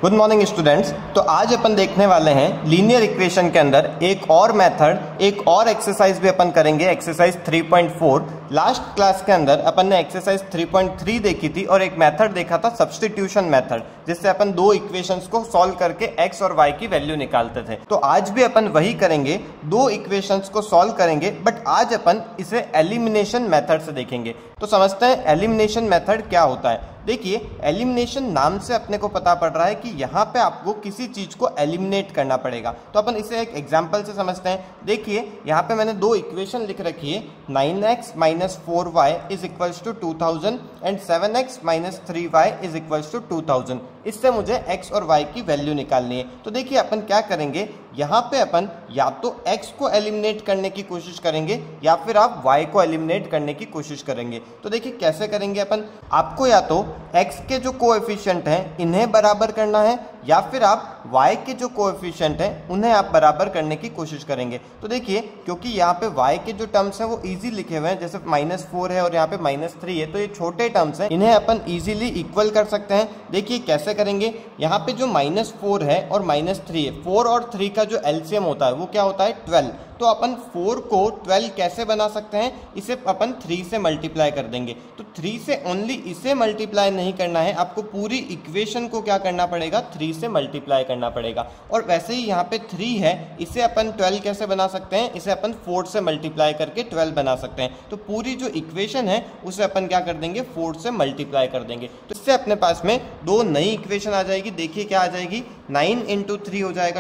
Good morning students. तो आज अपन देखने वाले हैं लीनियर इक्वेशन के अंदर एक और मेथड, एक और एक्सरसाइज भी अपन करेंगे, एक्सरसाइज 3.4। लास्ट क्लास के अंदर अपन ने एक्सरसाइज 3.3 देखी थी और एक मेथड देखा था सब्स्टिट्यूशन मेथड, जिससे अपन दो इक्वेशंस को सॉल्व करके एक्स और वाई की वैल्यू निकालते थे। तो आज भी अपन वही करेंगे, दो इक्वेशंस को सॉल्व करेंगे, बट आज अपन इसे एलिमिनेशन मेथड से देखेंगे। तो समझते हैं एलिमिनेशन मेथड क्या होता है। देखिए, एलिमिनेशन नाम से अपने को पता पड़ रहा है कि यहाँ पे आपको किसी चीज को एलिमिनेट करना पड़ेगा। तो अपन इसे एक एग्जांपल से समझते हैं। देखिए, यहाँ पे मैंने दो इक्वेशन लिख रखी है, 9x - 4y = 2000 and 7x - 3y = 2000। इससे मुझे x और y की वैल्यू निकालनी है। तो देखिए, अपन क्या करेंगे, यहाँ पे अपन या तो x को एलिमिनेट करने की कोशिश करेंगे या फिर आप y को एलिमिनेट करने की कोशिश करेंगे। तो देखिए कैसे करेंगे अपन, आपको या तो x के जो कोएफिशिएंट हैं इन्हें बराबर करना है या फिर आप y के जो कोएफिशिएंट हैं उन्हें आप बराबर करने की कोशिश करेंगे। तो देखिए, क्योंकि यहाँ पे y के जो टर्म्स हैं वो इजी लिखे हुए हैं, जैसे -4 है और यहाँ पे -3 है, तो ये छोटे टर्म्स हैं, इन्हें अपन इजीली इक्वल कर सकते हैं। देखिए कैसे करेंगे, यहाँ पे जो -4 है और -3 है, 4 और 3 का जो एलसीएम होता है वो क्या होता है, 12। तो अपन 4 को 12 कैसे बना सकते हैं, इसे अपन 3 से मल्टीप्लाई कर देंगे। तो 3 से ओनली इसे मल्टीप्लाई नहीं करना है, आपको पूरी इक्वेशन को क्या करना पड़ेगा, 3 से मल्टीप्लाई करना पड़ेगा। और वैसे ही यहाँ पे 3 है, इसे अपन 12 कैसे बना सकते हैं, इसे अपन 4 से मल्टीप्लाई करके 12 बना सकते हैं। तो पूरी जो इक्वेशन है उसे अपन क्या कर देंगे, 4 से मल्टीप्लाई कर देंगे। तो इससे अपने पास में दो नई इक्वेशन आ जाएगी। देखिए क्या आ जाएगी, 9 × 3 हो जाएगा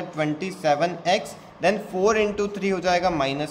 27x, देन 4 × 3 हो जाएगा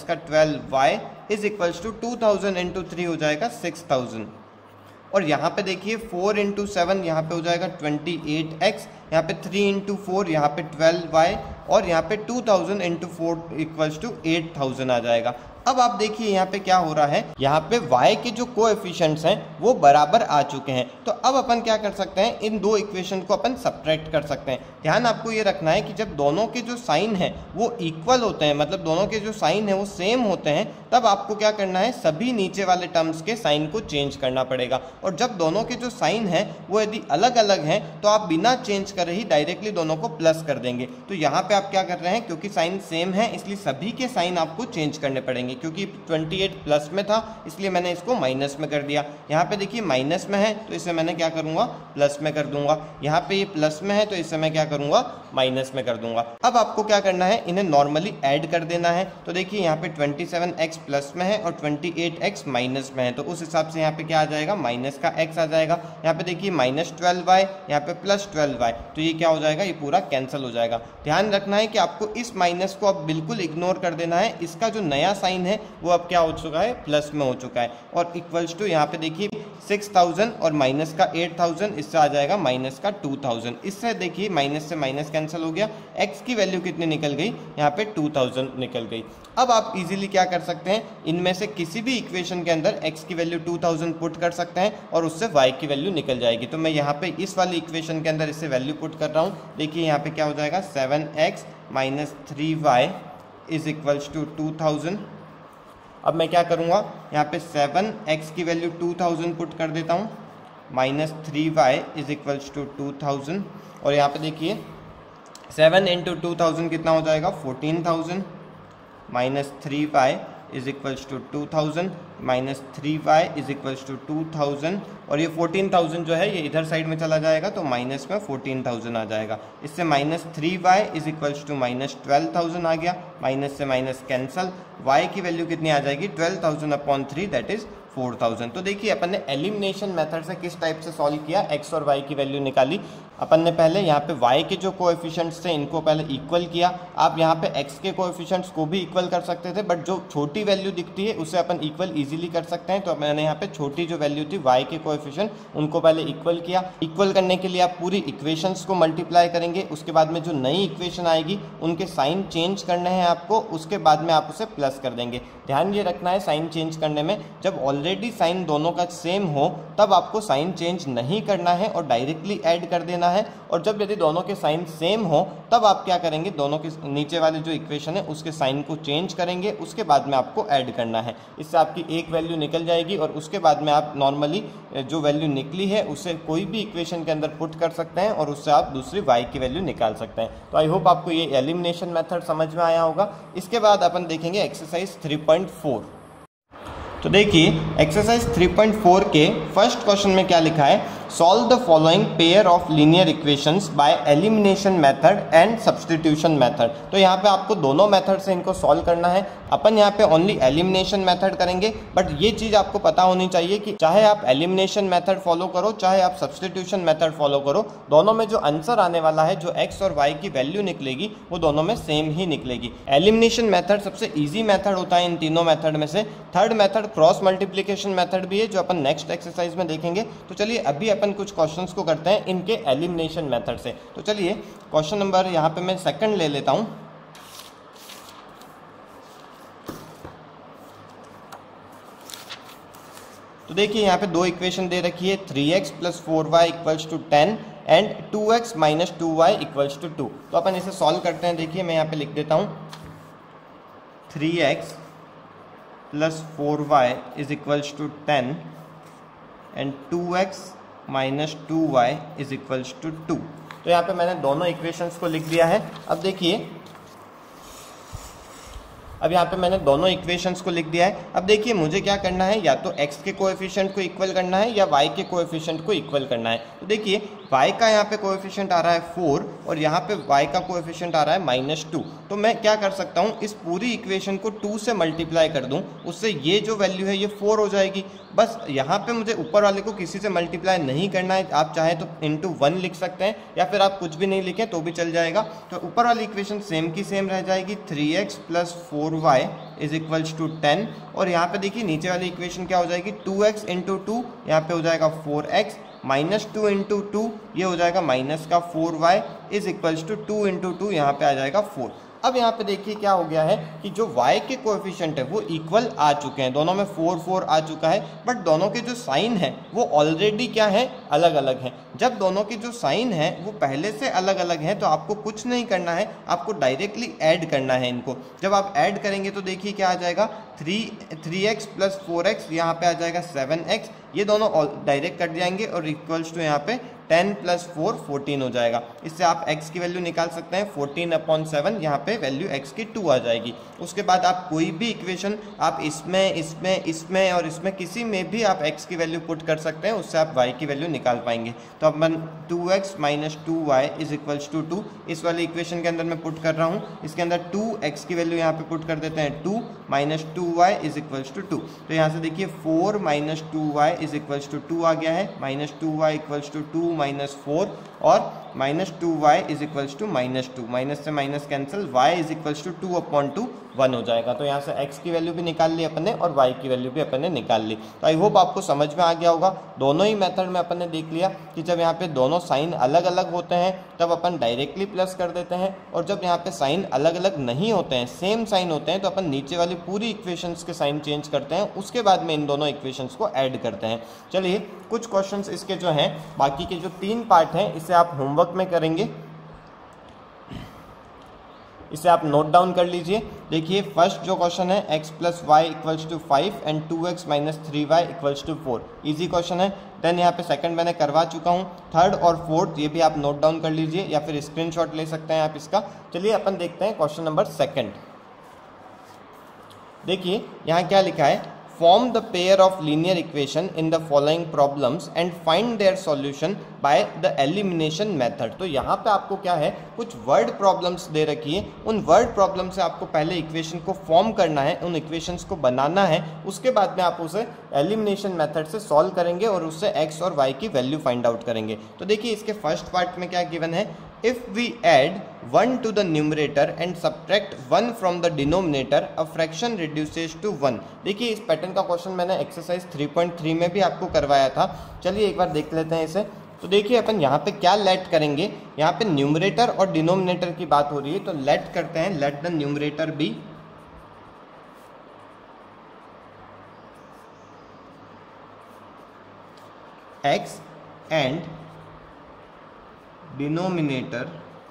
-12y = 2000 × 3 हो जाएगा 6000। और यहाँ पे देखिए 4 × 7 यहाँ पे हो जाएगा 28x, यहाँ पे 3 × 4 यहाँ पे 12y और यहाँ पे 2000 × 4 = 8000 आ जाएगा। अब आप देखिए यहाँ पे क्या हो रहा है, यहाँ पे y के जो कोएफिशिएंट्स हैं वो बराबर आ चुके हैं। तो अब अपन क्या कर सकते हैं, इन दो इक्वेशन को अपन सब्ट्रैक्ट कर सकते हैं। ध्यान आपको ये रखना है कि जब दोनों के जो साइन हैं वो इक्वल होते हैं, मतलब दोनों के जो साइन है वो सेम होते हैं, तब आपको क्या करना है, सभी नीचे वाले टर्म्स के साइन को चेंज करना पड़ेगा। और जब दोनों के जो साइन है वो यदि अलग अलग हैं तो आप बिना चेंज करे ही डायरेक्टली दोनों को प्लस कर देंगे। तो यहाँ पे आप क्या कर रहे हैं, क्योंकि साइन सेम है इसलिए सभी के साइन आपको चेंज करने पड़ेंगे। क्योंकि 28 प्लस में था इसलिए मैंने इसको माइनस में कर दिया। यहाँ पे देखिए माइनस में है तो इसे मैंने क्या करूँगा, प्लस में कर दूंगा। यहाँ पे ये प्लस में है तो इसे मैं क्या करूँगा, माइनस में कर दूंगा। अब आपको क्या करना है, इन्हें नॉर्मली ऐड कर देना है। तो देखिए यहाँ पे 27x प्लस में है और 28x माइनस में है, तो उस हिसाब से यहाँ पे क्या आ जाएगा, माइनस का x आ जाएगा। यहाँ पे देखिए -12y, यहाँ पे +12y, तो ये क्या हो जाएगा, ये पूरा कैंसिल हो जाएगा। ध्यान रखना है कि आपको इस माइनस को अब बिल्कुल इग्नोर कर देना है। इसका जो नया साइन है वो अब क्या हो चुका है, प्लस में हो चुका है। और इक्वल्स टू यहाँ पे देखिए 6000 और माइनस का 8000, इससे आ जाएगा माइनस का 2000। इससे देखिए माइनस से माइनस कैंसिल हो गया, x की वैल्यू कितनी निकल गई, यहाँ पे 2000 निकल गई। अब आप इजीली क्या कर सकते हैं, इनमें से किसी भी इक्वेशन के अंदर x की वैल्यू 2000 पुट कर सकते हैं और उससे y की वैल्यू निकल जाएगी। तो मैं यहाँ पे इस वाली इक्वेशन के अंदर इससे वैल्यू पुट कर रहा हूँ। देखिए यहाँ पे क्या हो जाएगा, 7x - 3y = 2000। अब मैं क्या करूँगा, यहाँ पे 7x की वैल्यू 2000 पुट कर देता हूँ, -3y = 2000। और यहाँ पे देखिए 7 × 2000 कितना हो जाएगा, 14000, -3y = 2000, -3y = 2000। और ये 14000 जो है ये इधर साइड में चला जाएगा तो माइनस में 14000 आ जाएगा। इससे -3y = -12000 आ गया, माइनस से माइनस कैंसल। y की वैल्यू कितनी आ जाएगी, 12000/3 दैट इज 4000। तो देखिए अपन ने एलिमिनेशन मेथड से किस टाइप से सॉल्व किया, x और y की वैल्यू निकाली। अपन ने पहले यहाँ पे y के जो कोएफिशिएंट्स थे इनको पहले इक्वल किया। आप यहाँ पे x के कोएफिशिएंट्स को भी इक्वल कर सकते थे, बट जो छोटी वैल्यू दिखती है उसे अपन इक्वल इजीली कर सकते हैं। तो मैंने यहाँ पे छोटी जो वैल्यू थी y के कोएफिशिएंट उनको पहले इक्वल किया। इक्वल करने के लिए आप पूरी इक्वेशंस को मल्टीप्लाई करेंगे, उसके बाद में जो नई इक्वेशन आएगी उनके साइन चेंज करने हैं आपको, उसके बाद में आप उसे प्लस कर देंगे। ध्यान ये रखना है साइन चेंज करने में, जब ऑलरेडी साइन दोनों का सेम हो तब आपको साइन चेंज नहीं करना है और डायरेक्टली ऐड कर देना करना है, और जब यदि दोनों के साइन सेम हो तब आप क्या करेंगे, दोनों के नीचे वाले जो इक्वेशन है उसके साइन को चेंज करेंगे, उसके बाद में आपको ऐड करना है। इससे आपकी एक वैल्यू निकल जाएगी और उसके बाद में आप नॉर्मली जो वैल्यू निकली है उसे कोई भी इक्वेशन के अंदर पुट कर सकते हैं और उससे आप दूसरी y की वैल्यू निकाल सकते हैं। तो आई होप आपको ये एलिमिनेशन मेथड समझ में आया होगा। इसके बाद अपन देखेंगे एक्सरसाइज 3.4। तो देखिए एक्सरसाइज 3.4 के फर्स्ट क्वेश्चन में क्या लिखा है, solve the following pair of linear equations by elimination method and substitution method. तो यहाँ पे आपको दोनों मेथड से इनको सॉल्व करना है। अपन यहाँ पे ओनली एलिमिनेशन मेथड करेंगे, बट ये चीज़ आपको पता होनी चाहिए कि चाहे आप एलिमिनेशन मेथड फॉलो करो चाहे आप सब्स्टिट्यूशन मेथड फॉलो करो, दोनों में जो आंसर आने वाला है, जो x और y की वैल्यू निकलेगी वो दोनों में सेम ही निकलेगी। एलिमिनेशन मेथड सबसे ईजी मेथड होता है इन तीनों मेथड में से। Third method cross multiplication method भी है जो अपन नेक्स्ट एक्सरसाइज में देखेंगे। तो चलिए अभी अपन कुछ क्वेश्चंस को करते हैं इनके एलिमिनेशन मेथड से। तो चलिए क्वेश्चन नंबर यहाँ पे मैं सेकंड ले लेता हूँ। तो देखिए यहाँ पे दो इक्वेशन दे रखी है, 3x + 4y = 10 and 2x - 2y = 2। तो अपन इसे सॉल्व करते हैं। देखिए मैं यहाँ पे लिख देता हूँ 3x + 4y = 10 and 2x - 2y = 2। तो यहाँ पे मैंने दोनों इक्वेशंस को लिख दिया है। अब देखिए अब यहाँ पे मैंने दोनों इक्वेशंस को लिख दिया है। अब देखिए मुझे क्या करना है, या तो x के कोएफिशिएंट को इक्वल करना है या y के कोएफिशिएंट को इक्वल करना है। तो देखिए y का यहाँ पे कोएफिशिएंट आ रहा है 4 और यहाँ पे y का कोएफिशिएंट आ रहा है -2। तो मैं क्या कर सकता हूँ, इस पूरी इक्वेशन को 2 से मल्टीप्लाई कर दूँ, उससे ये जो वैल्यू है ये 4 हो जाएगी। बस यहाँ पे मुझे ऊपर वाले को किसी से मल्टीप्लाई नहीं करना है। आप चाहे तो इंटू 1 लिख सकते हैं या फिर आप कुछ भी नहीं लिखें तो भी चल जाएगा। तो ऊपर वाली इक्वेशन सेम की सेम रह जाएगी, 3x + 4y = 10। और यहाँ पे देखिए नीचे वाली इक्वेशन क्या हो जाएगी, 2x × 2 यहाँ पे हो जाएगा 4x -2 × 2 ये हो जाएगा -4y = 2 × 2 यहाँ पे आ जाएगा 4। अब यहाँ पे देखिए क्या हो गया है कि जो y के कोएफिशिएंट है वो इक्वल आ चुके हैं, दोनों में 4 4 आ चुका है, बट दोनों के जो साइन है वो ऑलरेडी क्या है, अलग अलग हैं। जब दोनों के जो साइन है वो पहले से अलग अलग हैं तो आपको कुछ नहीं करना है, आपको डायरेक्टली ऐड करना है इनको। जब आप ऐड करेंगे तो देखिए क्या आ जाएगा, 3x + 4x यहाँ पे आ जाएगा 7x, ये दोनों डायरेक्ट कट जाएंगे और इक्वल्स टू यहाँ पे 10 + 4 14 हो जाएगा। इससे आप x की वैल्यू निकाल सकते हैं, 14/7 यहाँ पे वैल्यू x की 2 आ जाएगी। उसके बाद आप कोई भी इक्वेशन आप इसमें और इसमें किसी में भी आप x की वैल्यू पुट कर सकते हैं, उससे आप y की वैल्यू निकाल पाएंगे। तो अब मैं 2x - 2y = 2 इस वाली इक्वेशन के अंदर मैं पुट कर रहा हूँ। इसके अंदर 2x की वैल्यू यहाँ पे पुट कर देते हैं 2 - 2y = 2। तो यहाँ से देखिए 4 - 2y = 2 आ गया है, -2y = 2 - 4 और -2y = -2, माइनस से माइनस कैंसिल, y = 2/2 1 हो जाएगा। तो यहाँ से x की वैल्यू भी निकाल ली अपन ने और y की वैल्यू भी अपन ने निकाल ली। तो आई होप आपको समझ में आ गया होगा। दोनों ही मेथड में अपन ने देख लिया कि जब यहाँ पे दोनों साइन अलग अलग होते हैं तब अपन डायरेक्टली प्लस कर देते हैं, और जब यहाँ पे साइन अलग अलग नहीं होते हैं, सेम साइन होते हैं, तो अपन नीचे वाली पूरी इक्वेशंस के साइन चेंज करते हैं, उसके बाद में इन दोनों इक्वेशंस को ऐड करते हैं। चलिए कुछ क्वेश्चंस इसके जो हैं, बाकी के जो 3 पार्ट हैं इसे आप होमवर्क में करेंगे, इसे आप नोट डाउन कर लीजिए। देखिए फर्स्ट जो क्वेश्चन है, x + y = 5 and 2x - 3y = 4, easy question है। देन यहाँ पे सेकंड मैंने करवा चुका हूँ। थर्ड और फोर्थ ये भी आप नोट डाउन कर लीजिए या फिर स्क्रीनशॉट ले सकते हैं आप इसका। चलिए अपन देखते हैं क्वेश्चन नंबर सेकंड। देखिए यहाँ क्या लिखा है, form the pair of linear equation in the following problems and find their solution by the elimination method। तो यहाँ पे आपको क्या है, कुछ वर्ड प्रॉब्लम्स दे रखी है, उन वर्ड प्रॉब्लम से आपको पहले इक्वेशन को फॉर्म करना है, उन इक्वेशंस को बनाना है, उसके बाद में आप उसे एलिमिनेशन मेथड से सॉल्व करेंगे और उससे x और y की वैल्यू फाइंड आउट करेंगे। तो देखिए इसके फर्स्ट पार्ट में क्या गिवन है, if we add 1 to the numerator and subtract 1 from the denominator, a fraction reduces to 1। देखिए इस पैटर्न का क्वेश्चन मैंने एक्सरसाइज 3.3 में भी आपको करवाया था। चलिए एक बार देख लेते हैं इसे। तो देखिए अपन यहाँ पे क्या लेट करेंगे, यहाँ पे न्यूमरेटर और डिनोमिनेटर की बात हो रही है, तो लेट करते हैं, let the numerator be x and denominator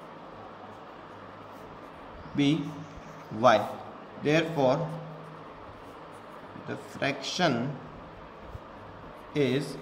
be y, therefore the fraction is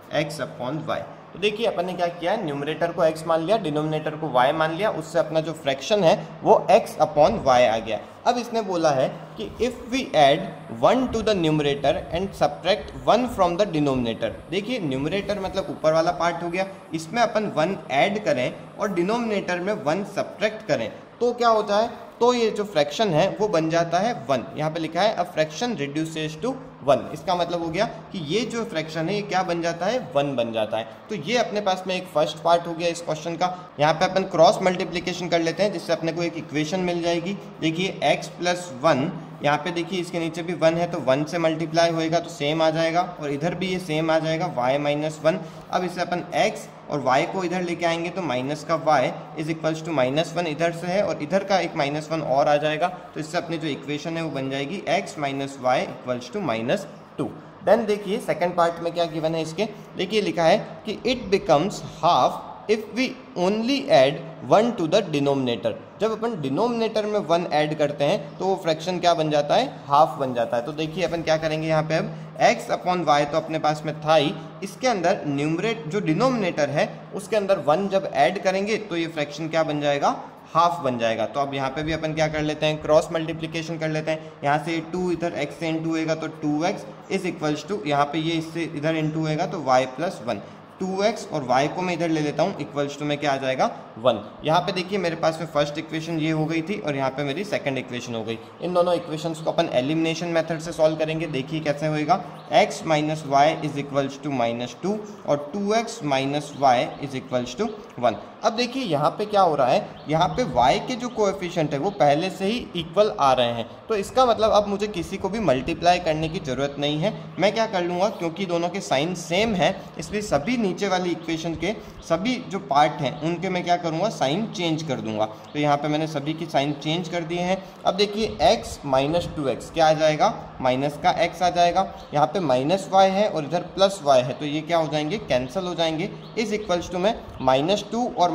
x upon y। तो देखिए अपन ने क्या किया है, न्यूमरेटर को x मान लिया, डिनोमिनेटर को y मान लिया, उससे अपना जो फ्रैक्शन है वो x अपॉन y आ गया। अब इसने बोला है कि if we add 1 to the numerator and subtract 1 from the denominator. देखिए न्यूमरेटर मतलब ऊपर वाला पार्ट हो गया, इसमें अपन 1 ऐड करें और डिनोमिनेटर में 1 सब्ट्रैक्ट करें तो क्या होता है, तो ये जो फ्रैक्शन है वो बन जाता है 1। यहाँ पे लिखा है अ फ्रैक्शन रिड्यूसेस टू 1। इसका मतलब हो गया कि ये जो फ्रैक्शन है ये क्या बन जाता है, 1 बन जाता है। तो ये अपने पास में एक फर्स्ट पार्ट हो गया इस क्वेश्चन का। यहाँ पे अपन क्रॉस मल्टीप्लिकेशन कर लेते हैं जिससे अपने को एक इक्वेशन मिल जाएगी। देखिए x प्लस 1, यहाँ पे देखिए इसके नीचे भी 1 है तो 1 से मल्टीप्लाई होएगा तो सेम आ जाएगा, और इधर भी ये सेम आ जाएगा y माइनस 1। अब इसे अपन x और y को इधर लेके आएंगे तो माइनस का y इज इक्वल्स टू -1 इधर से है और इधर का एक -1 और आ जाएगा, तो इससे अपनी जो इक्वेशन है वो बन जाएगी x minus y equals to -2। Then देखिए सेकंड पार्ट में क्या गिवन है इसके, देखिए लिखा है कि it becomes half if we only add 1 to the denominator. जब अपन डिनोमिनेटर में 1 ऐड करते हैं तो वो फ्रैक्शन क्या बन जाता है, हाफ बन जाता है। तो देखिए अपन क्या करेंगे यहाँ पे, अब x अपॉन वाई तो अपने पास में था ही, इसके अंदर न्यूमरेट जो डिनोमिनेटर है उसके अंदर 1 जब ऐड करेंगे तो ये फ्रैक्शन क्या बन जाएगा, हाफ बन जाएगा। तो अब यहाँ पे भी अपन क्या कर लेते हैं, क्रॉस मल्टीप्लिकेशन कर लेते हैं। यहाँ से 2 इधर x से इंटू होएगा तो 2x इज इक्वल्स टू, यहाँ पे ये इससे इधर इंटू होएगा तो y प्लस 1। 2x और y को मैं इधर ले लेता हूँ, इक्वल्स टू में क्या आ जाएगा 1। यहाँ पे देखिए मेरे पास में फर्स्ट इक्वेशन ये हो गई थी और यहाँ पे मेरी सेकंड इक्वेशन हो गई। इन दोनों इक्वेशंस को अपन एलिमिनेशन मेथड से सॉल्व करेंगे। देखिए कैसे होएगा, x minus y is equals to -2 और 2x minus y is equals to 1। अब देखिए यहाँ पे क्या हो रहा है, यहाँ पे y के जो कोएफिशिएंट है वो पहले से ही इक्वल आ रहे हैं, तो इसका मतलब अब मुझे किसी को भी मल्टीप्लाई करने की जरूरत नहीं है। मैं क्या कर लूँगा, क्योंकि दोनों के साइन सेम है इसलिए सभी नीचे वाली इक्वेशन के सभी जो पार्ट हैं उनके मैं क्या करूँगा, साइन चेंज कर दूंगा। तो यहाँ पे मैंने सभी की साइन चेंज कर दिए हैं। अब देखिए x माइनस 2x क्या आ जाएगा, माइनस का x आ जाएगा। यहाँ पे -y है और इधर +y है तो ये क्या हो जाएंगे, कैंसिल हो जाएंगे। इज इक्वल्स टू में -2 और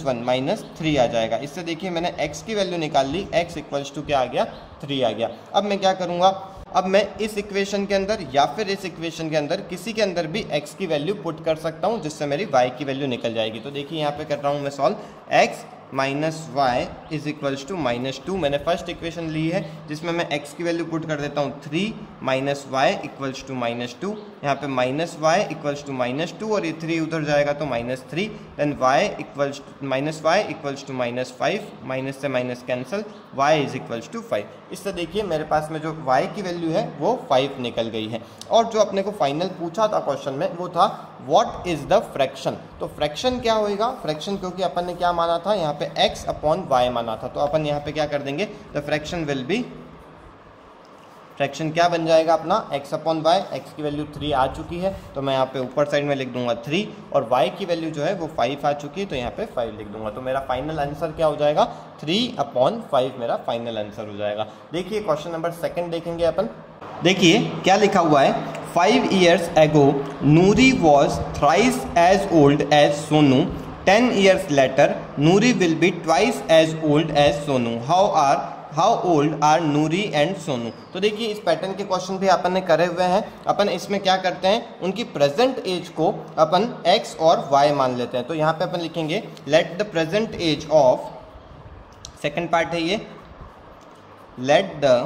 -1 -3 आ जाएगा। इससे देखिए मैंने x की वैल्यू निकाल ली, x इक्वल्स टू क्या आ गया, 3 आ गया। अब मैं क्या करूँगा, अब मैं इस इक्वेशन के अंदर या फिर इस इक्वेशन के अंदर किसी के अंदर भी x की वैल्यू पुट कर सकता हूँ जिससे मेरी y की वैल्यू निकल जाएगी। तो देखिए यहाँ पे कर रहा हूँ मैं solve, x minus y is equals to -2 मैंने फर्स्ट इक्वेशन ली है जिसमें मैं x की वैल्यू पुट कर देता हूँ 3 माइनस वाई इक्वल्स टू -2। यहाँ पे माइनस वाई इक्वल्स टू -2 और ये 3 उधर जाएगा तो -3। Then y equals minus y equals to -5, minus से minus cancel, y is equals to 5। इससे देखिए मेरे पास में जो y की वैल्यू है वो 5 निकल गई है। और जो अपने को फाइनल पूछा था क्वेश्चन में वो था व्हाट इज द फ्रैक्शन। तो फ्रैक्शन क्या होएगा, फ्रैक्शन क्योंकि अपन ने क्या माना था, यहाँ पे x अपॉन y माना था, तो अपन यहाँ पे क्या कर देंगे, the fraction will be, fraction क्या बन जाएगा अपना, x अपॉन y। x की वैल्यू 3 आ चुकी है तो मैं यहाँ पे ऊपर साइड में लिख दूंगा 3 और y की वैल्यू जो है वो 5 आ चुकी है तो यहाँ पे 5 लिख दूंगा। तो मेरा फाइनल आंसर क्या हो जाएगा, 3/5 मेरा फाइनल आंसर हो जाएगा। देखिए क्वेश्चन नंबर 2 देखेंगे अपन। देखिए क्या लिखा हुआ है, 5 years ago Noori was thrice as old as Sonu. 10 years later Noori will be twice as old as Sonu. How old are Noori and Sonu? तो देखिए इस पैटर्न के क्वेश्चन भी अपन ने करे हुए हैं। अपन इसमें क्या करते हैं, उनकी प्रेजेंट एज को अपन x और y मान लेते हैं। तो यहाँ पे अपन लिखेंगे let the present age of, second part है ये, let the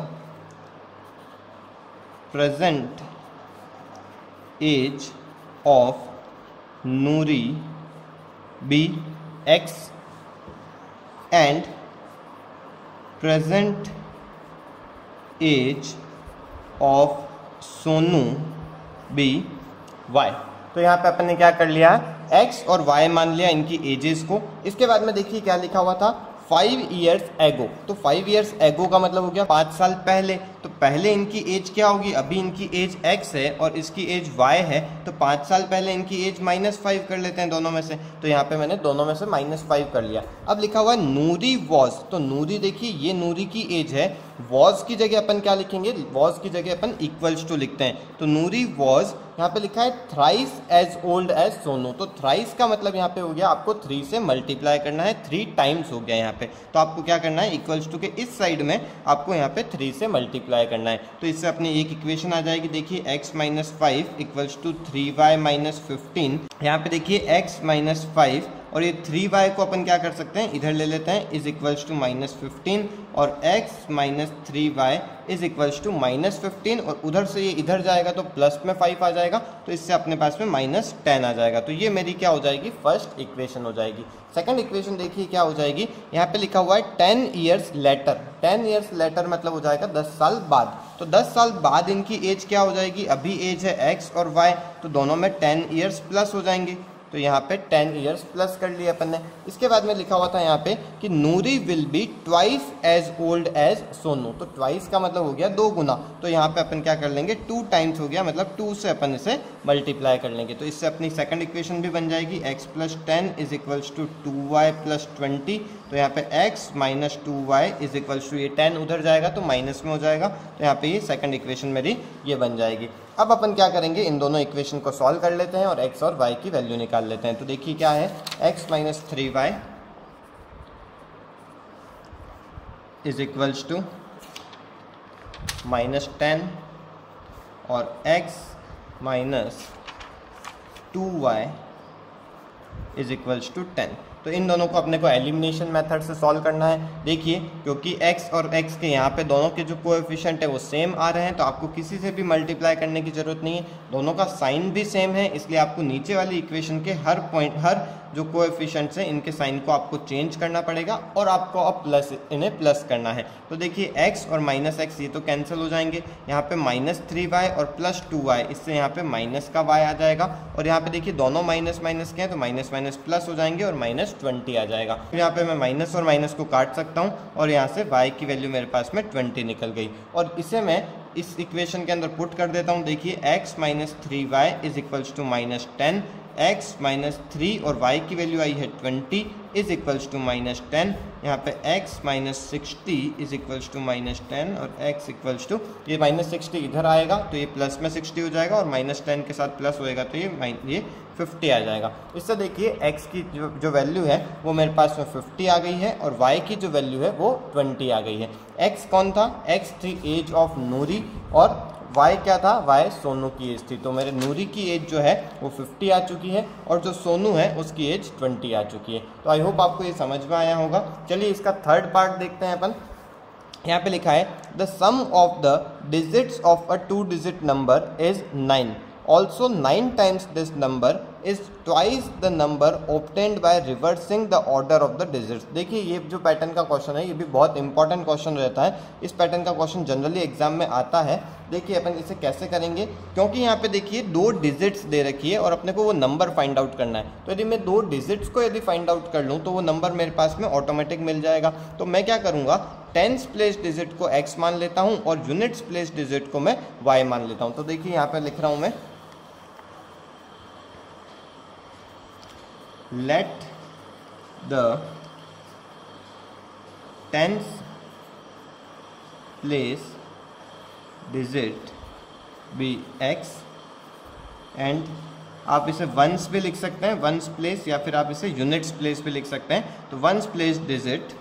present age of Noori be x and present age of Sonu be y। तो यहाँ पे अपन ने क्या कर लिया, x और y मान लिया इनकी एजेस को। इसके बाद में देखिए क्या लिखा हुआ था, 5 years ago। तो 5 years ago का मतलब हो गया 5 साल पहले। तो पहले इनकी एज क्या होगी, अभी इनकी एज x है और इसकी एज y है तो 5 साल पहले इनकी एज -5 कर लेते हैं दोनों में से। तो यहाँ पे मैंने दोनों में से -5 कर लिया। अब लिखा हुआ है नूरी वॉज, तो नूरी देखिए ये नूरी की एज है, वॉज की जगह अपन क्या लिखेंगे, वॉज की जगह अपन इक्वल्स टू लिखते हैं। तो नूरी वॉज यहाँ पे लिखा है thrice as old as Sonu. तो थ्राइस का मतलब यहाँ पे हो गया आपको 3 से मल्टीप्लाई करना है, 3 टाइम्स हो गया यहाँ पे। तो आपको क्या करना है, इक्वल्स टू के इस साइड में आपको यहाँ पे 3 से मल्टीप्लाई करना है। तो इससे अपनी एक इक्वेशन आ जाएगी, देखिए x minus 5 equals to 3y minus 15। यहाँ पे देखिए x माइनस 5 और ये 3y को अपन क्या कर सकते हैं, इधर ले लेते हैं, इज इक्वल्स टू माइनस 15 और x minus 3y is equals to minus 15 और उधर से ये इधर जाएगा तो प्लस में 5 आ जाएगा, तो इससे अपने पास में माइनस 10 आ जाएगा। तो ये मेरी क्या हो जाएगी, फर्स्ट इक्वेशन हो जाएगी। सेकंड इक्वेशन देखिए क्या हो जाएगी, यहाँ पे लिखा हुआ है 10 ईयर्स लेटर। 10 ईयर्स लेटर मतलब हो जाएगा 10 साल बाद। तो 10 साल बाद इनकी एज क्या हो जाएगी, अभी एज है x और y, तो दोनों में 10 ईयर्स प्लस हो जाएंगे। तो यहाँ पे 10 ईयर्स प्लस कर लिए अपन ने। इसके बाद में लिखा हुआ था यहाँ पे कि Noori will be twice as old as Sonu. तो ट्वाइस का मतलब हो गया 2 गुना। तो यहाँ पे अपन क्या कर लेंगे, 2 टाइम्स हो गया, मतलब 2 से अपन इसे मल्टीप्लाई कर लेंगे। तो इससे अपनी सेकंड इक्वेशन भी बन जाएगी, x plus 10 is equals to 2y plus 20। तो यहाँ पे x minus 2y is equals to, ये 10 उधर जाएगा तो माइनस में हो जाएगा। तो यहाँ पे ये सेकंड इक्वेशन मेरी ये बन जाएगी। अब अपन क्या करेंगे, इन दोनों इक्वेशन को सॉल्व कर लेते हैं और x और y की वैल्यू निकाल लेते हैं। तो देखिए क्या है, x minus 3y is equals to minus 10 और x minus 2y is equals to 10। तो इन दोनों को अपने को एलिमिनेशन मेथड से सॉल्व करना है। देखिए क्योंकि x और x के यहाँ पे दोनों के जो कोएफिशिएंट है वो सेम आ रहे हैं, तो आपको किसी से भी मल्टीप्लाई करने की जरूरत नहीं है, दोनों का साइन भी सेम है, इसलिए आपको नीचे वाली इक्वेशन के हर पॉइंट, हर जो कोएफिशिएंट्स हैं इनके साइन को आपको चेंज करना पड़ेगा और आपको अब प्लस, इन्हें प्लस करना है। तो देखिए x और माइनस x ये तो कैंसिल हो जाएंगे, यहाँ पे माइनस 3y और प्लस 2y, इससे यहाँ पे माइनस का y आ जाएगा। और यहाँ पे देखिए दोनों माइनस माइनस के हैं तो माइनस माइनस प्लस हो जाएंगे और माइनस 20 आ जाएगा। तो यहाँ पे मैं माइनस और माइनस को काट सकता हूँ और यहाँ से y की वैल्यू मेरे पास में 20 निकल गई और इसे मैं इस इक्वेशन के अंदर पुट कर देता हूँ। देखिए x minus 3y is equals to minus 10, x minus 3 और y की वैल्यू आई है 20 इज इक्वल्स टू माइनस 10। यहाँ पे x minus 60 is equals to minus 10 और x इक्वल्स टू, ये माइनस 60 इधर आएगा तो ये प्लस में 60 हो जाएगा और माइनस 10 के साथ प्लस होएगा तो ये 50 आ जाएगा। इससे देखिए x की जो वैल्यू है वो मेरे पास में 50 आ गई है और y की जो वैल्यू है वो 20 आ गई है। x कौन था, x थी एज ऑफ नूरी और y क्या था, y सोनू की एज थी। तो मेरे नूरी की एज जो है वो 50 आ चुकी है और जो सोनू है उसकी एज 20 आ चुकी है। तो आई होप आपको ये समझ में आया होगा। चलिए इसका थर्ड पार्ट देखते हैं अपन। यहाँ पे लिखा है the sum of the digits of a 2 digit number is 9। Also 9 times this number is twice the number obtained by reversing the order of the digits। देखिए ये जो पैटर्न का क्वेश्चन है ये भी बहुत इंपॉर्टेंट क्वेश्चन रहता है। इस पैटर्न का क्वेश्चन जनरली एग्जाम में आता है। देखिए अपन इसे कैसे करेंगे, क्योंकि यहाँ पे देखिए 2 डिजिट्स दे रखी है और अपने को वो नंबर फाइंड आउट करना है। तो यदि मैं 2 डिजिट्स को यदि फाइंड आउट कर लूँ तो वो नंबर मेरे पास में ऑटोमेटिक मिल जाएगा। तो मैं क्या करूँगा, टेंस प्लेस डिजिट को x मान लेता हूँ और यूनिट्स प्लेस डिजिट को मैं y मान लेता हूँ। तो देखिए यहाँ पे लिख रहा हूँ मैं, let the tens place digit be x and आप इसे वंस भी लिख सकते हैं, वंस प्लेस, या फिर आप इसे यूनिट्स प्लेस भी लिख सकते हैं। तो ones place digit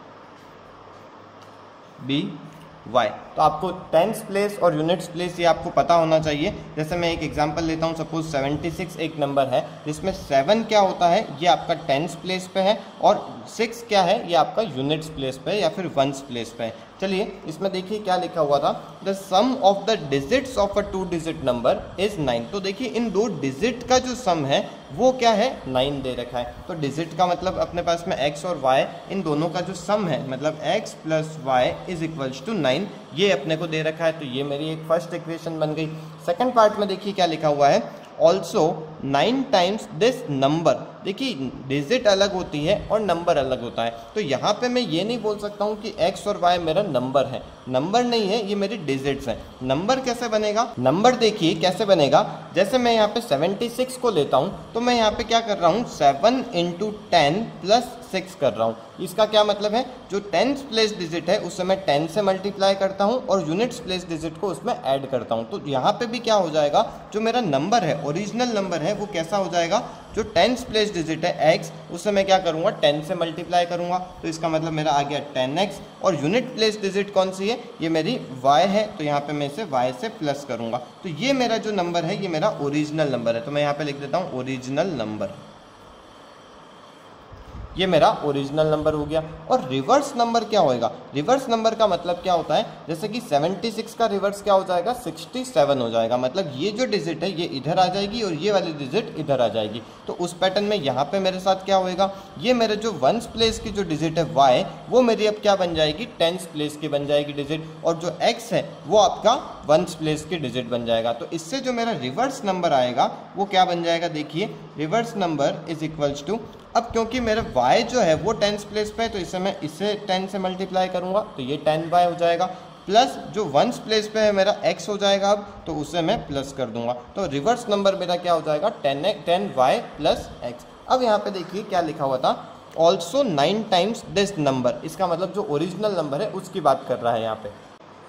be y। तो आपको टेंस प्लेस और यूनिट्स प्लेस ये आपको पता होना चाहिए। जैसे मैं एक एग्जांपल लेता हूँ, सपोज 76 एक नंबर है जिसमें 7 क्या होता है, ये आपका टेंस प्लेस पे है और 6 क्या है, ये आपका यूनिट्स प्लेस पे है या फिर वंस प्लेस पे है। चलिए इसमें देखिए क्या लिखा हुआ था, the sum of the digits of a 2 digit number is 9। तो देखिए इन 2 डिजिट का जो सम है वो क्या है, 9 दे रखा है। तो डिजिट का मतलब अपने पास में x और y, इन दोनों का जो सम है मतलब x plus y is equals to 9, ये अपने को दे रखा है। तो ये मेरी एक फर्स्ट इक्वेशन बन गई। सेकंड पार्ट में देखिए क्या लिखा हुआ है, ऑल्सो 9 टाइम्स दिस नंबर। देखिए डिजिट अलग होती है और नंबर अलग होता है। तो यहाँ पे मैं ये नहीं बोल सकता हूँ कि x और y मेरा नंबर है, नंबर नहीं है, ये मेरी डिजिट्स हैं। नंबर कैसे बनेगा, नंबर देखिए कैसे बनेगा, जैसे मैं यहाँ पे 76 को लेता हूँ तो मैं यहाँ पे क्या कर रहा हूँ, 7 × 10 + 6 कर रहा हूँ। इसका क्या मतलब है, जो 10th प्लेस डिजिट है उससे मैं 10 से मल्टीप्लाई करता हूँ और यूनिट्स प्लेस डिजिट को उसमें ऐड करता हूँ। तो यहाँ पे भी क्या हो जाएगा, जो मेरा नंबर है, ओरिजिनल नंबर है, वो कैसा हो जाएगा, जो 10th प्लेस डिजिट है x, उससे मैं क्या करूँगा, 10 से मल्टीप्लाई करूँगा। तो इसका मतलब मेरा आ गया 10x, और यूनिट प्लेस डिजिट कौन सी है, ये मेरी y है, तो यहाँ पे मैं इसे y से प्लस करूँगा। तो ये मेरा जो नंबर है ये मेरा ओरिजिनल नंबर है। तो मैं यहाँ पे लिख देता हूँ ओरिजिनल नंबर, ये मेरा ओरिजिनल नंबर हो गया। और रिवर्स नंबर क्या होएगा, रिवर्स नंबर का मतलब क्या होता है, जैसे कि 76 का रिवर्स क्या हो जाएगा, 67 हो जाएगा। मतलब ये जो डिजिट है ये इधर आ जाएगी और ये वाली डिजिट इधर आ जाएगी। तो उस पैटर्न में यहाँ पे मेरे साथ क्या होएगा, ये मेरे जो 1st प्लेस की जो डिजिट है y, वो मेरी अब क्या बन जाएगी, 10th प्लेस की बन जाएगी डिजिट, और जो x है वो आपका 1st प्लेस की डिजिट बन जाएगा। तो इससे जो मेरा रिवर्स नंबर आएगा वो क्या बन जाएगा, देखिए reverse number is equals to, अब क्योंकि मेरा y जो है वो 10th प्लेस पे है तो इसे मैं इसे 10 से मल्टीप्लाई करूंगा, तो ये 10y हो जाएगा, प्लस जो 1st प्लेस पे है मेरा x हो जाएगा अब, तो उसे मैं प्लस कर दूंगा। तो रिवर्स नंबर मेरा क्या हो जाएगा, 10y प्लस x। अब यहाँ पे देखिए क्या लिखा हुआ था, ऑल्सो 9 टाइम्स दिस नंबर, इसका मतलब जो ओरिजिनल नंबर है उसकी बात कर रहा है यहाँ पे।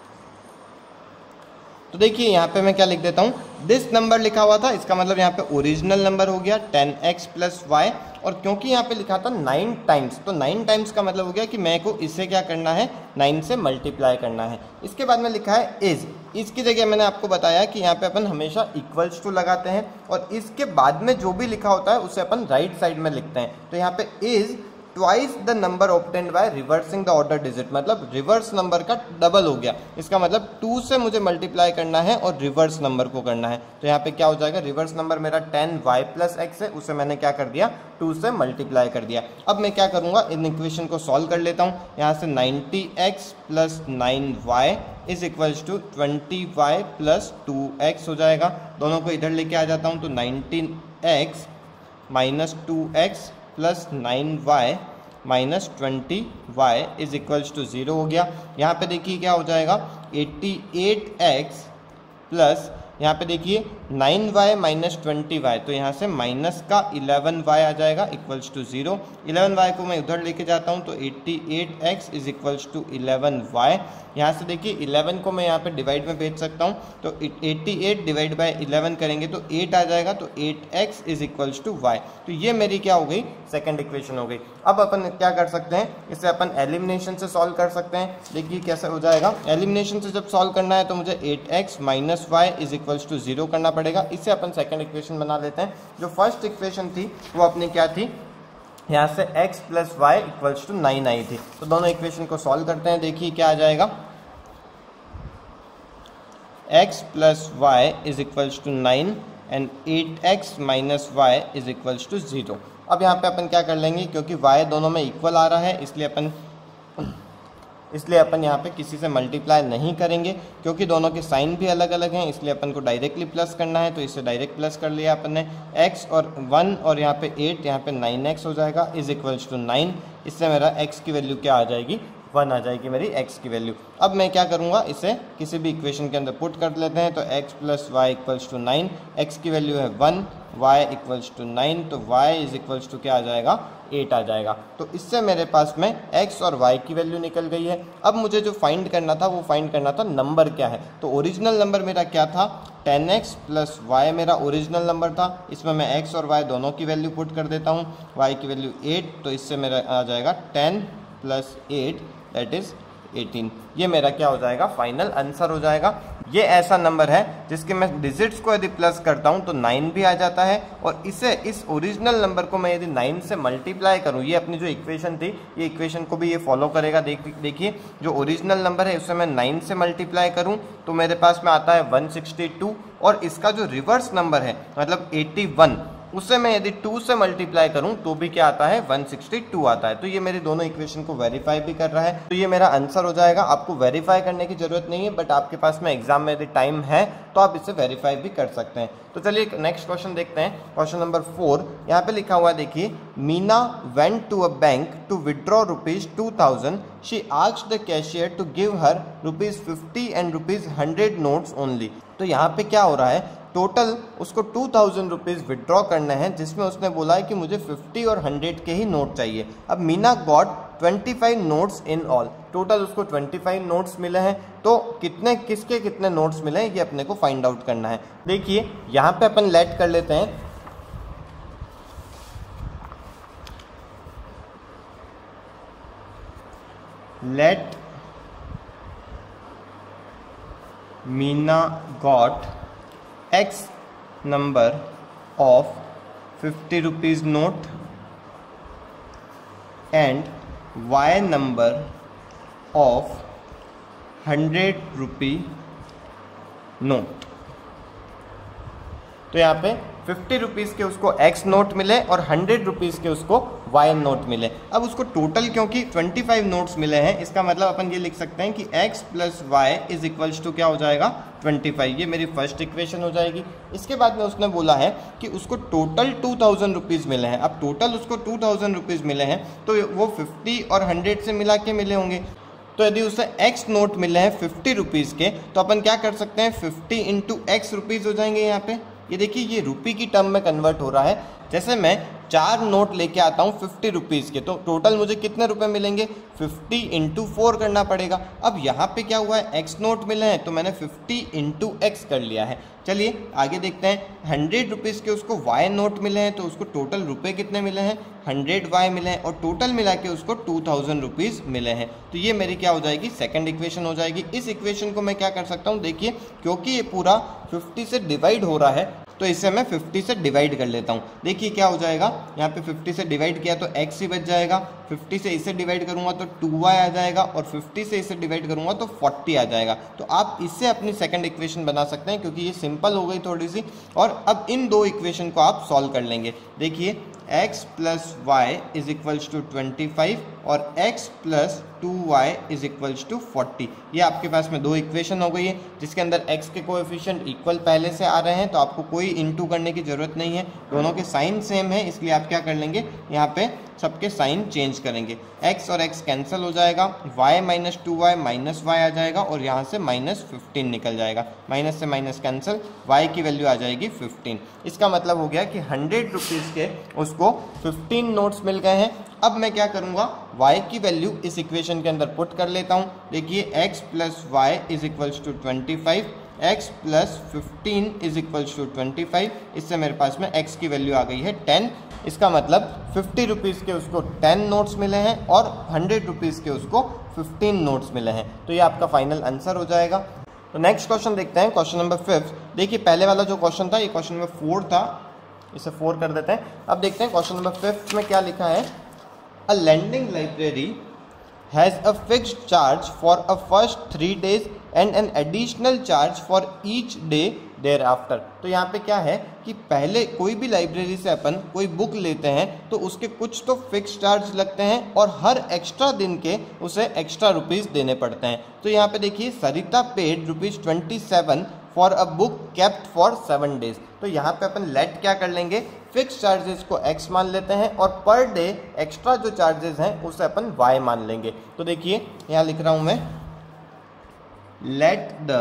तो देखिए यहाँ पे मैं क्या लिख देता हूँ, दिस नंबर लिखा हुआ था, इसका मतलब यहाँ पे ओरिजिनल नंबर हो गया 10x प्लस y, और क्योंकि यहाँ पे लिखा था 9 टाइम्स, तो 9 टाइम्स का मतलब हो गया कि मेरे को इसे क्या करना है, 9 से मल्टीप्लाई करना है। इसके बाद में लिखा है इज, इसकी जगह मैंने आपको बताया कि यहाँ पे अपन हमेशा इक्वल्स टू लगाते हैं, और इसके बाद में जो भी लिखा होता है उसे अपन राइट साइड में लिखते हैं। तो यहाँ पे is twice the number obtained by reversing the order digit, मतलब रिवर्स नंबर का डबल हो गया। इसका मतलब 2 से मुझे मल्टीप्लाई करना है और रिवर्स नंबर को करना है। तो यहाँ पे क्या हो जाएगा, रिवर्स नंबर मेरा 10y प्लस x है, उसे मैंने क्या कर दिया, 2 से मल्टीप्लाई कर दिया। अब मैं क्या करूँगा, इन इक्वेशन को सॉल्व कर लेता हूँ। यहाँ से 90x plus 9y is equals to 20y plus 2x हो जाएगा। दोनों को इधर लेके आ जाता हूँ, तो 19x minus 2x plus 9y minus 20y is equals to 0 हो गया। यहाँ पे देखिए क्या हो जाएगा, 88x प्लस यहाँ पे देखिए 9y माइनस 20y, तो यहाँ से माइनस का 11y आ जाएगा इक्वल्स टू 0। 11y को मैं उधर लेके जाता हूँ, तो 88x is equals to 11y। यहाँ से देखिए 11 को मैं यहाँ पे डिवाइड में भेज सकता हूँ, तो 88 डिवाइड बाय 11 करेंगे तो 8 आ जाएगा, तो 8x is equals to y। तो ये मेरी क्या हो गई, सेकंड इक्वेशन हो गई। अब अपन क्या कर सकते हैं, इसे अपन एलिमिनेशन से सॉल्व कर सकते हैं। देखिए कैसे हो जाएगा, एलिमिनेशन से जब सॉल्व करना है तो मुझे 8x minus y is equals to 0 करना पड़ेगा। इससे अपन सेकंड इक्वेशन बना लेते हैं। जो फर्स्ट इक्वेशन थी वो अपनी क्या थी, यहाँ से x plus y equals to 9 आई थी। तो दोनों इक्वेशन को सॉल्व करते हैं। देखिए क्या आ जाएगा, x plus y is equals to 9 and 8x minus y is equals to 0। अब यहाँ पे अपन क्या कर लेंगे, क्योंकि y दोनों में इक्वल आ रहा है इसलिए अपन यहाँ पे किसी से मल्टीप्लाई नहीं करेंगे, क्योंकि दोनों के साइन भी अलग अलग हैं, इसलिए अपन को डायरेक्टली प्लस करना है। तो इसे डायरेक्ट प्लस कर लिया अपन ने, x और 1 और यहाँ पे 8, यहाँ पे 9x हो जाएगा इज इक्वल्स टू 9। इससे मेरा x की वैल्यू क्या आ जाएगी, 1 आ जाएगी मेरी x की वैल्यू। अब मैं क्या करूँगा, इसे किसी भी इक्वेशन के अंदर पुट कर लेते हैं। तो x plus y equals to 9, x की वैल्यू है 1, y इक्वल्स टू 9, तो y इज इक्वल्स टू क्या आ जाएगा, 8 आ जाएगा। तो इससे मेरे पास में x और y की वैल्यू निकल गई है। अब मुझे जो फाइंड करना था वो फाइंड करना था नंबर क्या है। तो ओरिजिनल नंबर मेरा क्या था, 10x प्लस y मेरा ओरिजिनल नंबर था। इसमें मैं x और y दोनों की वैल्यू पुट कर देता हूँ। y की वैल्यू 8, तो इससे मेरा आ जाएगा 10 प्लस 8 दैट इज 18। ये मेरा क्या हो जाएगा, फाइनल आंसर हो जाएगा। ये ऐसा नंबर है जिसके मैं डिजिट्स को यदि प्लस करता हूँ तो 9 भी आ जाता है, और इसे इस ओरिजिनल नंबर को मैं यदि 9 से मल्टीप्लाई करूँ, ये अपनी जो इक्वेशन थी ये इक्वेशन को भी ये फॉलो करेगा। देखिए जो ओरिजिनल नंबर है उसे मैं 9 से मल्टीप्लाई करूँ तो मेरे पास में आता है 162, और इसका जो रिवर्स नंबर है मतलब 81, उससे मैं यदि 2 से मल्टीप्लाई करूं तो भी क्या आता है, 162 आता है। तो ये मेरी दोनों इक्वेशन को वेरीफाई भी कर रहा है। तो ये मेरा आंसर हो जाएगा। आपको वेरीफाई करने की जरूरत नहीं है, बट आपके पास में एग्जाम में यदि टाइम है तो आप इसे वेरीफाई भी कर सकते हैं। तो चलिए नेक्स्ट क्वेश्चन देखते हैं। क्वेश्चन नंबर 4 यहाँ पे लिखा हुआ है, देखिए Meena went to a bank to withdraw ₹2000। She asked the cashier to give her ₹50 and ₹100 notes only. तो यहाँ पे क्या हो रहा है, टोटल उसको 2000 रुपीज़ विड्रॉ करने हैं, जिसमें उसने बोला है कि मुझे 50 और 100 के ही नोट चाहिए। अब Meena got 25 notes in all, total उसको 25 नोट्स मिले हैं। तो किसके कितने नोट्स मिले हैं ये अपने को फाइंड आउट करना है। देखिए यहाँ पे अपन लेट कर लेते हैं let Meena got X number of 50 rupees note and Y number of 100 rupee note। तो यहाँ पे 50 रुपीज़ के उसको X नोट मिले और 100 रुपीज़ के उसको Y नोट मिले। अब उसको टोटल क्योंकि 25 नोट्स मिले हैं, इसका मतलब अपन ये लिख सकते हैं कि X plus y is equals to क्या हो जाएगा 25। ये मेरी फर्स्ट इक्वेशन हो जाएगी। इसके बाद में उसने बोला है कि उसको टोटल 2000 रुपीज़ मिले हैं। अब टोटल उसको 2000 रुपीज़ मिले हैं तो वो 50 और 100 से मिला के मिले होंगे। तो यदि उसे X नोट मिले हैं 50 रुपीज़ के तो अपन क्या कर सकते हैं 50 इंटू X रुपीज़ हो जाएंगे। यहाँ पे ये देखिए ये रुपी की टर्म में कन्वर्ट हो रहा है। जैसे मैं 4 नोट लेके आता हूँ 50 रुपीज़ के तो टोटल मुझे कितने रुपए मिलेंगे 50 इंटू 4 करना पड़ेगा। अब यहाँ पे क्या हुआ है X नोट मिले हैं तो मैंने 50 इंटू X कर लिया है। चलिए आगे देखते हैं 100 रुपीज़ के उसको Y नोट मिले हैं तो उसको टोटल रुपए कितने मिले हैं 100 Y मिले हैं और टोटल मिला के उसको 2000 रुपीज़ मिले हैं। तो ये मेरी क्या हो जाएगी सेकंड इक्वेशन हो जाएगी। इस इक्वेशन को मैं क्या कर सकता हूँ, देखिए क्योंकि ये पूरा 50 से डिवाइड हो रहा है तो इसे मैं 50 से डिवाइड कर लेता हूँ। देखिए क्या हो जाएगा, यहाँ पे 50 से डिवाइड किया तो X ही बच जाएगा, 50 से इसे डिवाइड करूँगा तो 2Y आ जाएगा और 50 से इसे डिवाइड करूँगा तो 40 आ जाएगा। तो आप इससे अपनी सेकंड इक्वेशन बना सकते हैं क्योंकि ये सिंपल हो गई थोड़ी सी। और अब इन दो इक्वेशन को आप सॉल्व कर लेंगे। देखिए X plus y is equals to 25 और X plus 2Y is equals to 40। ये आपके पास में दो इक्वेशन हो गई है जिसके अंदर X के कोएफिशिएंट इक्वल पहले से आ रहे हैं तो आपको कोई इनटू करने की ज़रूरत नहीं है, दोनों के साइन सेम है इसलिए आप क्या कर लेंगे यहाँ पे सबके साइन चेंज करेंगे। X और X कैंसिल हो जाएगा, Y minus 2Y minus Y आ जाएगा और यहाँ से माइनस 15 निकल जाएगा। माइनस से माइनस कैंसिल, Y की वैल्यू आ जाएगी 15। इसका मतलब हो गया कि 100 रुपीज़ के उसको 15 नोट्स मिल गए हैं। अब मैं क्या करूँगा Y की वैल्यू इस इक्वेशन के अंदर पुट कर लेता हूँ। देखिए X plus y is equals to 25, X plus 15 is equals to 25। इससे मेरे पास में X की वैल्यू आ गई है 10। इसका मतलब 50 रुपीज़ के उसको 10 नोट्स मिले हैं और 100 रुपीज़ के उसको 15 नोट्स मिले हैं। तो ये आपका फाइनल आंसर हो जाएगा। तो नेक्स्ट क्वेश्चन देखते हैं, क्वेश्चन नंबर 5। देखिए पहले वाला जो क्वेश्चन था ये क्वेश्चन नंबर 4 था, इसे 4 कर देते हैं। अब देखते हैं क्वेश्चन नंबर 5 में क्या लिखा है। A lending library has a fixed charge for a first 3 days and an additional charge for each day thereafter। तो यहाँ पे क्या है कि पहले कोई भी लाइब्रेरी से अपन कोई बुक लेते हैं तो उसके कुछ तो फिक्स चार्ज लगते हैं और हर एक्स्ट्रा दिन के उसे एक्स्ट्रा रुपीज़ देने पड़ते हैं। तो यहाँ पे देखिए Sarita paid ₹27 for a book kept for 7 days. तो यहाँ पे अपन लेट क्या कर लेंगे, फिक्स चार्जेस को X मान लेते हैं और पर डे एक्स्ट्रा जो चार्जेस हैं उसे अपन Y मान लेंगे। तो देखिए यहाँ लिख रहा हूँ मैं, let the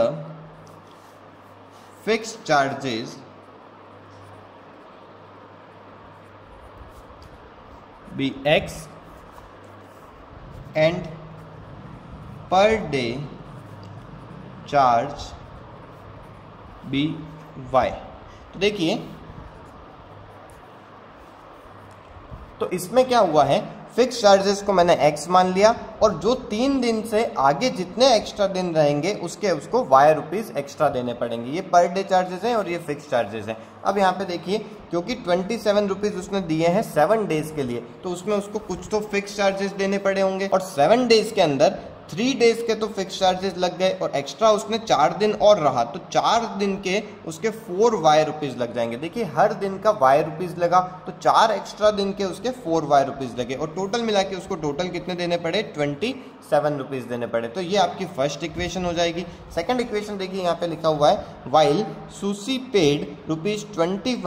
fix charges be X and per day charge be Y। तो देखिए तो इसमें क्या हुआ है, फिक्स चार्जेस को मैंने X मान लिया और जो 3 दिन से आगे जितने एक्स्ट्रा दिन रहेंगे उसको Y रुपीज़ एक्स्ट्रा देने पड़ेंगे। ये पर डे चार्जेस हैं और ये फिक्स चार्जेस हैं। अब यहाँ पे देखिए क्योंकि 27 रुपीज़ उसने दिए हैं 7 डेज़ के लिए तो उसमें उसको कुछ तो फिक्स चार्जेस देने पड़े होंगे और 7 डेज़ के अंदर 3 डेज़ के तो फिक्स चार्जेस लग गए और एक्स्ट्रा उसने 4 दिन और रहा तो 4 दिन के उसके 4Y रुपीज़ लग जाएंगे। देखिए हर दिन का Y रुपीज़ लगा तो 4 एक्स्ट्रा दिन के उसके 4Y रुपीज़ लगे और टोटल मिला के उसको टोटल कितने देने पड़े 27 रुपीज़ देने पड़े। तो ये आपकी फर्स्ट इक्वेशन हो जाएगी। सेकंड इक्वेशन देखिए यहाँ पे लिखा हुआ है, while Susy paid ₹21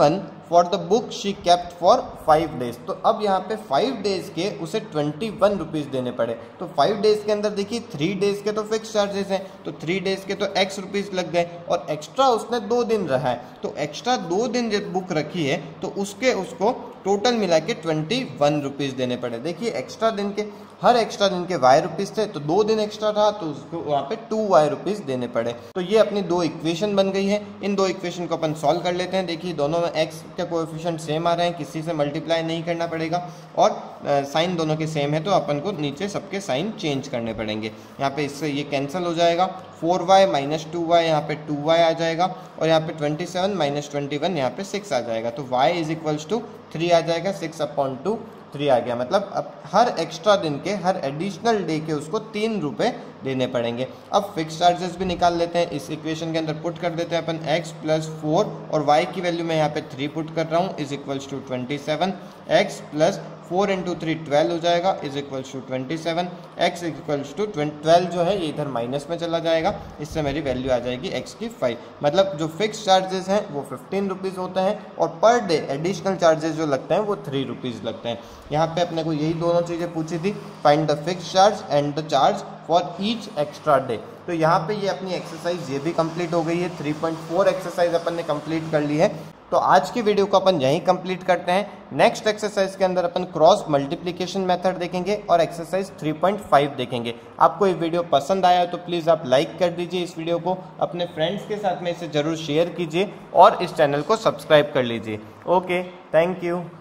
for the book she kept for 5 days. तो अब यहाँ पे 5 डेज के उसे 21 रुपीज़ देने पड़े। तो 5 डेज के अंदर देखिए 3 डेज के तो फिक्स चार्जेस हैं, तो 3 डेज के तो x रुपीज़ लग गए और एक्स्ट्रा उसने 2 दिन रहा है, तो एक्स्ट्रा 2 दिन जब बुक रखी है तो उसको टोटल मिला के 21 रुपीज़ देने पड़े। देखिए एक्स्ट्रा दिन के, हर एक्स्ट्रा दिन के y रुपीज़ थे, तो 2 दिन एक्स्ट्रा रहा तो उसको वहाँ पे 2y रुपीज़ देने पड़े। तो ये अपनी 2 इक्वेशन बन गई है। इन 2 इक्वेशन को अपन सॉल्व कर लेते हैं। देखिए दोनों में x के कोएफिशिएंट सेम आ रहे हैं, किसी से मल्टीप्लाई नहीं करना पड़ेगा और साइन दोनों के सेम है, तो अपन को नीचे सबके साइन चेंज करने पड़ेंगे। यहाँ पे इससे ये कैंसिल हो जाएगा, 4y माइनस 2y यहाँ पे 2y आ जाएगा और यहाँ पे 27 माइनस 21 यहाँ पे 6 आ जाएगा, तो y इज इक्वल्स टू 3 आ जाएगा, 6/2 3 आ गया। मतलब अब हर एक्स्ट्रा दिन के, हर एडिशनल डे के उसको 3 रुपये देने पड़ेंगे। अब फिक्स चार्जेस भी निकाल लेते हैं, इस इक्वेशन के अंदर पुट कर देते हैं अपन x प्लस 4 और y की वैल्यू मैं यहाँ पे 3 पुट कर रहा हूँ, is equals to 27, x plus 4 into 3 12 हो जाएगा, is equals to 27, x equals to 12 जो है ये इधर माइनस में चला जाएगा, इससे मेरी वैल्यू आ जाएगी x की 5। मतलब जो फिक्स चार्जेस हैं वो 15 रुपीज़ होते हैं और पर डे एडिशनल चार्जेस जो लगते हैं वो 3 रुपीज़ लगते हैं। यहाँ पे अपने को यही दोनों चीज़ें पूछी थी, find the fix charge and the charge for each extra day. तो यहाँ पे ये अपनी एक्सरसाइज ये भी कंप्लीट हो गई है, 3.4 एक्सरसाइज अपन ने कंप्लीट कर ली है। तो आज की वीडियो को अपन यहीं कंप्लीट करते हैं। नेक्स्ट एक्सरसाइज के अंदर अपन क्रॉस मल्टीप्लिकेशन मेथड देखेंगे और एक्सरसाइज 3.5 देखेंगे। आपको ये वीडियो पसंद आया तो प्लीज़ आप लाइक कर दीजिए इस वीडियो को, अपने फ्रेंड्स के साथ में इसे ज़रूर शेयर कीजिए और इस चैनल को सब्सक्राइब कर लीजिए। Okay, thank you.